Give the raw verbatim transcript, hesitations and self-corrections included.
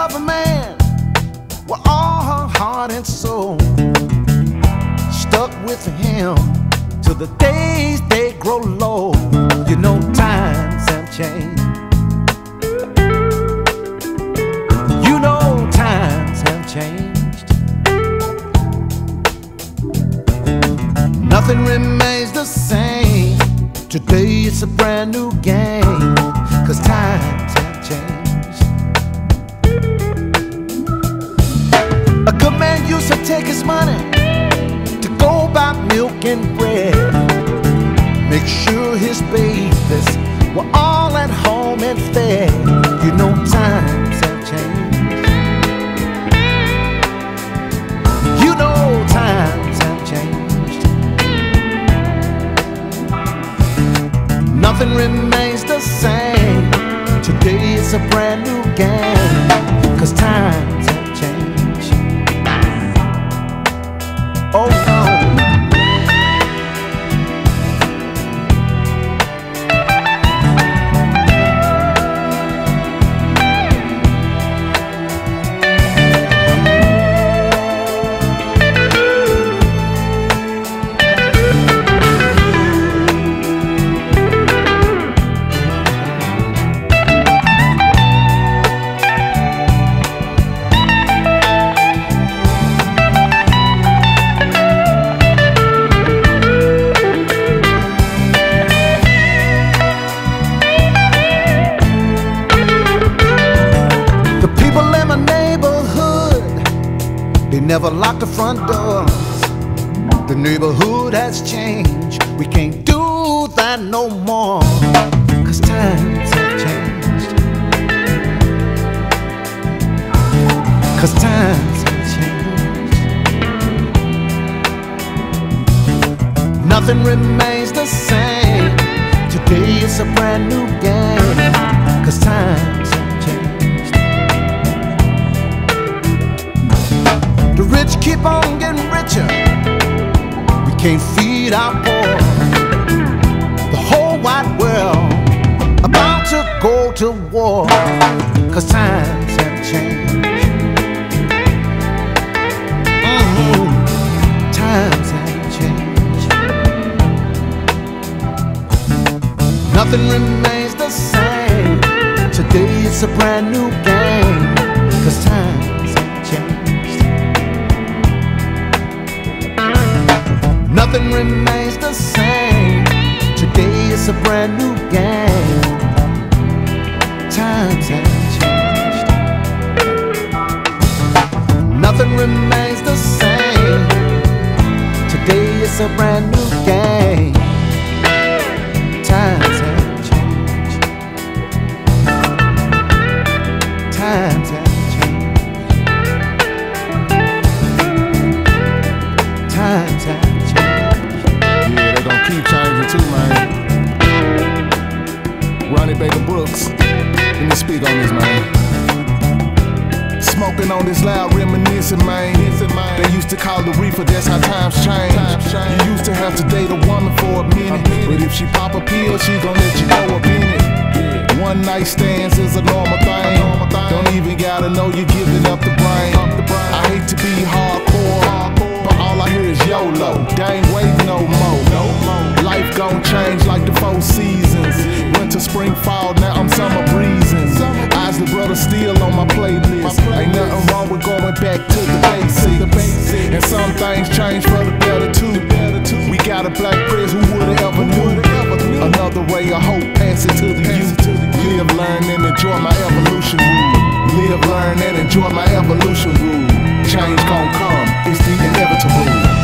love a man with all her heart and soul, stuck with him till the days they grow low. You know times have changed. You know times have changed. Nothing remains the same. Today it's a brand new game, 'cause times have changed. A good man used to take his money to go buy milk and bread, make sure his babies were all at home and fed. You know times have changed. You know times have changed. Nothing remains the same. Today it's a brand new game, 'cause times have changed. Oh no. They never lock the front doors. The neighborhood has changed. We can't do that no more, 'cause times have changed. 'Cause times have changed. Nothing remains the same. Today it's a brand new game, 'cause times have changed. The rich keep on getting richer. We can't feed our poor. The whole wide world about to go to war, 'cause times have changed. Mm-hmm. Times have changed. Nothing remains the same. Today it's a brand new game, 'cause times have changed. Nothing remains the same. Today is a brand new game. Times have changed. Nothing remains the same. Today is a brand new game. Times have changed. Times have changed. Times have keep changing too, man. Ronnie Baker Brooks, let me speak on this, man. Smoking on this loud reminiscing, man. They used to call the reefer, that's how times change. You used to have to date a woman for a minute, but if she pop a pill, she gon' let you go up in it. One night stands is a normal thing. Don't even gotta know you're giving up the brain. I hate to be hardcore, but all I hear is YOLO. They ain't waiting no more. Life gon' change like the four seasons. Winter, spring, fall, now I'm summer breezing. Isley Brothers still on my playlist. Ain't nothing wrong with going back to the basics. And some things change for the better too. We got a black prince, who would've ever knew? Another ray of hope, pass it to the youth. Live, learn, and enjoy my evolution rule. Live, learn, and enjoy my evolution rule. Change gon' come, it's the inevitable.